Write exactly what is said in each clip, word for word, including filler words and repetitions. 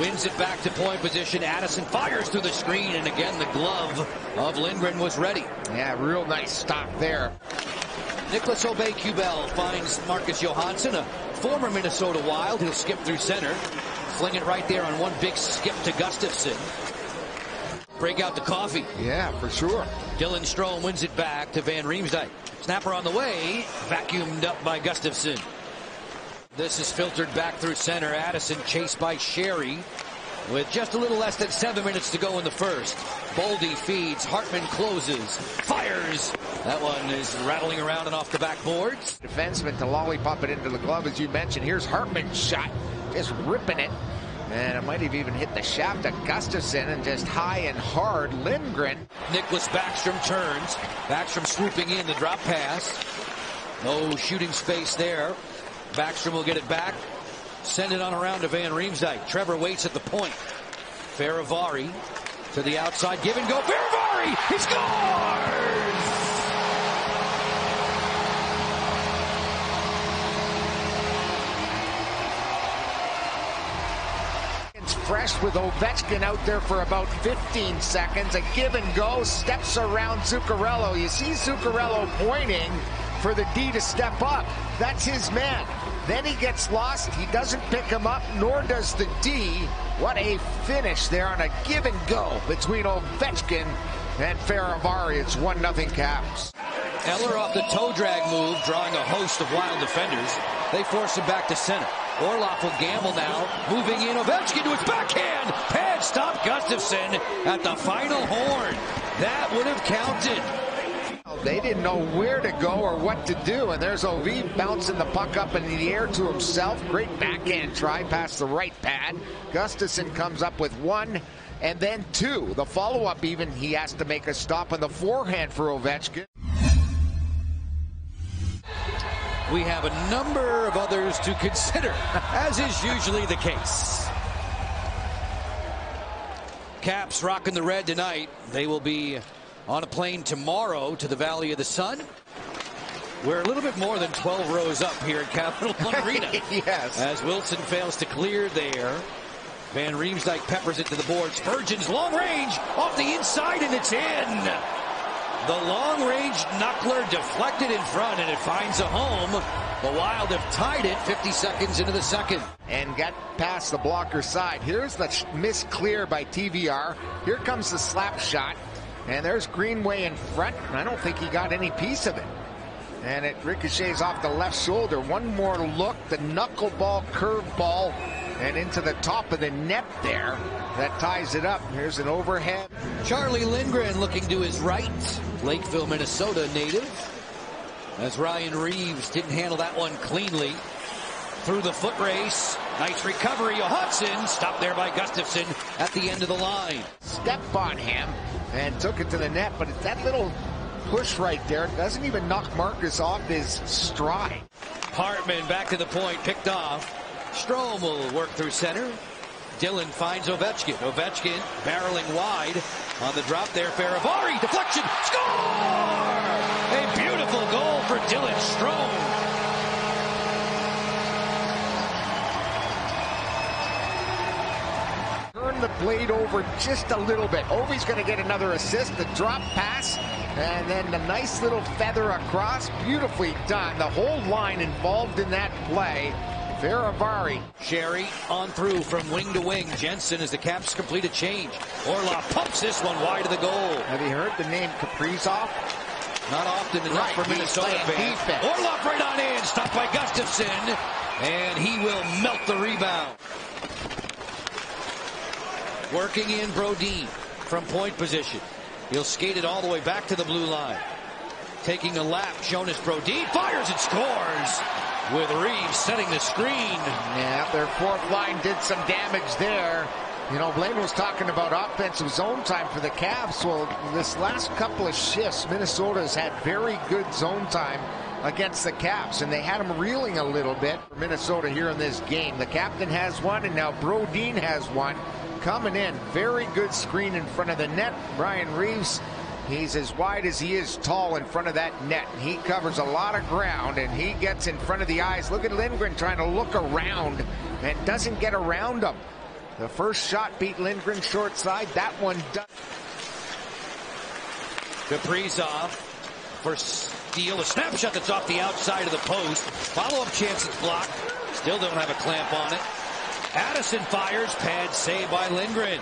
Wins it back to point position. Addison fires through the screen, and again the glove of Lindgren was ready. Yeah, real nice stop there. Nicholas Aube-Kubel finds Marcus Johansson, a former Minnesota Wild. He'll skip through center. Fling it right there on one big skip to Gustafsson. Break out the coffee. Yeah, for sure. Dylan Strome wins it back to Van Riemsdyk. Snapper on the way. Vacuumed up by Gustafsson. This is filtered back through center. Addison chased by Sherry with just a little less than seven minutes to go in the first. Boldy feeds. Hartman closes. Fires. That one is rattling around and off the backboards. Defenseman to lollipop it into the glove, as you mentioned. Here's Hartman's shot. Just ripping it. And it might have even hit the shaft of Gustafsson, and just high and hard. Lindgren. Nicholas Backstrom turns. Backstrom swooping in the drop pass. No shooting space there. Backstrom will get it back. Send it on around to Van Riemsdyk. Trevor waits at the point. Fehérváry to the outside. Give and go. Fehérváry! He scores! Fresh with Ovechkin out there for about fifteen seconds. A give and go. Steps around Zuccarello. You see Zuccarello pointing for the D to step up. That's his man. Then he gets lost. He doesn't pick him up, nor does the D. What a finish there on a give and go between Ovechkin and Fehérváry. It's one nothing Caps. Eller off the toe drag move, drawing a host of Wild defenders. They force him back to center. Orlov will gamble now, moving in. Ovechkin to his backhand. Pad stop Gustafsson at the final horn. That would have counted. They didn't know where to go or what to do, and there's Ovi bouncing the puck up in the air to himself. Great backhand try past the right pad. Gustafsson comes up with one and then two. The follow-up even, he has to make a stop on the forehand for Ovechkin. We have a number of others to consider, as is usually the case. Caps rocking the red tonight. They will be on a plane tomorrow to the Valley of the Sun. We're a little bit more than twelve rows up here at Capital One Arena. Yes. As Wilson fails to clear there. Van Riemsdyk peppers it to the board. Spurgeon's long range off the inside, and it's in. The long-range knuckler deflected in front, and it finds a home. The Wild have tied it fifty seconds into the second. And got past the blocker side. Here's the miss clear by T V R. Here comes the slap shot. And there's Greenway in front. I don't think he got any piece of it. And it ricochets off the left shoulder. One more look. The knuckleball, curveball, and into the top of the net there. That ties it up. Here's an overhead. Charlie Lindgren looking to his right. Lakeville, Minnesota native. As Ryan Reeves didn't handle that one cleanly. Through the foot race. Nice recovery. Johansson stopped there by Gustafsson at the end of the line. Step on him and took it to the net, but it's that little push right there. It doesn't even knock Marcus off his stride. Hartman back to the point, picked off. Strome will work through center. Dylan finds Ovechkin. Ovechkin barreling wide on the drop there. Fehérváry, deflection, score! A beautiful goal for Dylan Strome. Turn the blade over just a little bit. Ovi's going to get another assist. The drop pass, and then the nice little feather across. Beautifully done. The whole line involved in that play. Fehérváry. Sherry on through from wing to wing. Jensen as the Caps complete a change. Orlov pumps this one wide of the goal. Have you heard the name Kaprizov? Not often enough right, for Minnesota fans. Orlov right on in. Stopped by Gustafsson. And he will melt the rebound. Working in Brodin from point position. He'll skate it all the way back to the blue line. Taking a lap. Jonas Brodin fires and scores. With Reeves setting the screen. Yeah, their fourth line did some damage there. You know, Blaine was talking about offensive zone time for the Cavs. Well, this last couple of shifts, Minnesota's had very good zone time against the Caps, and they had them reeling a little bit for Minnesota here in this game. The captain has one, and now Brodin has one. Coming in, very good screen in front of the net. Brian Reeves, he's as wide as he is tall in front of that net. He covers a lot of ground, and he gets in front of the eyes. Look at Lindgren trying to look around and doesn't get around him. The first shot beat Lindgren short side. That one done. Kaprizov for steal. A snapshot that's off the outside of the post. Follow-up chance it's blocked. Still don't have a clamp on it. Addison fires. Pad save by Lindgren.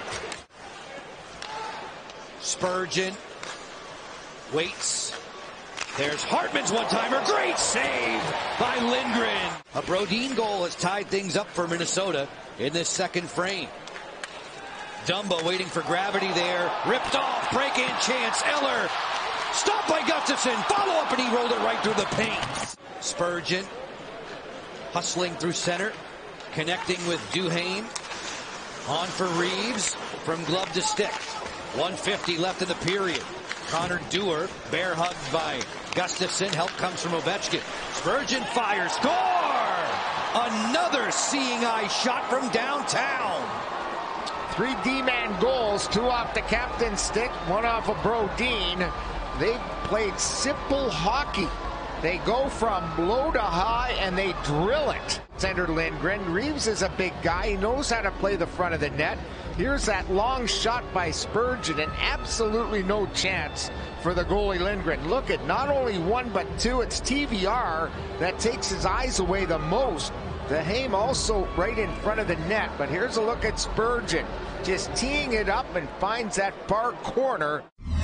Spurgeon waits. There's Hartman's one-timer. Great save by Lindgren. A Brodin goal has tied things up for Minnesota in this second frame. Dumba waiting for gravity there. Ripped off. Break-in chance. Eller. Stopped by Gustafsson. Follow up and he rolled it right through the paint. Spurgeon hustling through center. Connecting with Duhaime. On for Reeves. From glove to stick. one fifty left in the period. Connor Dewar, bear hugged by Gustafsson. Help comes from Ovechkin. Spurgeon fires. Score! Another seeing eye shot from downtown. Three D-man goals, two off the captain's stick, one off of Brodin. They played simple hockey. They go from low to high and they drill it. Center Lindgren. Reeves is a big guy. He knows how to play the front of the net. Here's that long shot by Spurgeon, and absolutely no chance for the goalie Lindgren. Look at not only one but two. It's T V R that takes his eyes away the most. Duhaime also right in front of the net, but here's a look at Spurgeon. Just teeing it up and finds that far corner.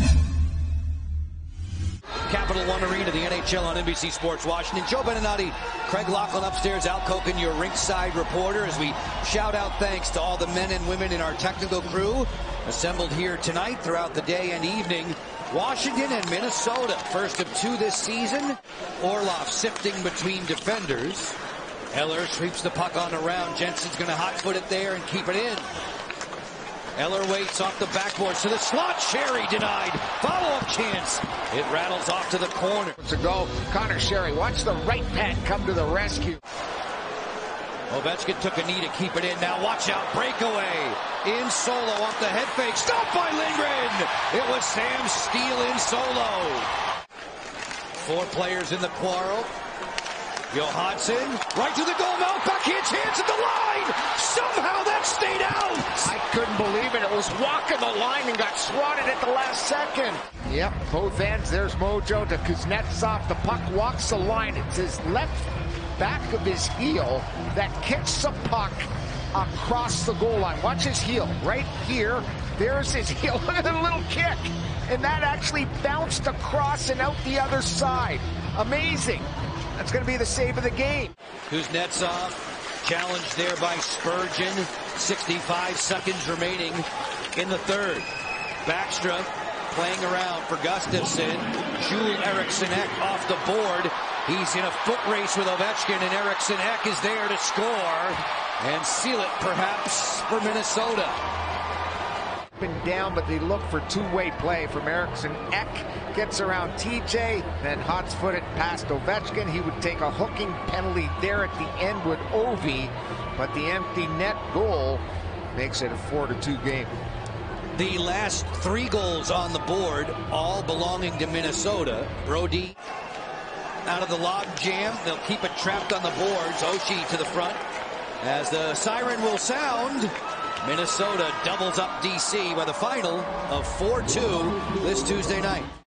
Capital One Arena, the N H L on N B C Sports Washington. Joe Beninati, Craig Laughlin upstairs, Al Koken, your rinkside reporter, as we shout out thanks to all the men and women in our technical crew assembled here tonight throughout the day and evening. Washington and Minnesota, first of two this season. Orlov sifting between defenders. Eller sweeps the puck on the round. Jensen's going to hot-foot it there and keep it in. Eller waits off the backboard to the slot. Sherry denied. Follow-up chance. It rattles off to the corner. To go, Connor Sherry. Watch the right pad come to the rescue. Ovechkin took a knee to keep it in. Now watch out. Breakaway. In solo off the head fake. Stopped by Lindgren. It was Sam Steele in solo. Four players in the quarrel. Johansson, right to the goal mouth, backhand chance at the line! Somehow that stayed out! I couldn't believe it. It was walking the line and got swatted at the last second. Yep, both ends. There's Mojo to Kuznetsov. The puck walks the line. It's his left back of his heel that kicks the puck across the goal line. Watch his heel right here. There's his heel. Look at the little kick. And that actually bounced across and out the other side. Amazing. That's going to be the save of the game. Kuznetsov challenged there by Spurgeon. sixty-five seconds remaining in the third. Backstrom playing around for Gustafsson. Joel Eriksson Ek off the board. He's in a foot race with Ovechkin, and Eriksson Ek is there to score and seal it perhaps for Minnesota. Up and down, but they look for two-way play from Eriksson. Ek gets around T J, then hot-footed past Ovechkin. He would take a hooking penalty there at the end with Ovi, but the empty net goal makes it a four to two game. The last three goals on the board, all belonging to Minnesota. Brody out of the log jam. They'll keep it trapped on the boards. Oshie to the front. As the siren will sound, Minnesota doubles up D C by the final of four two this Tuesday night.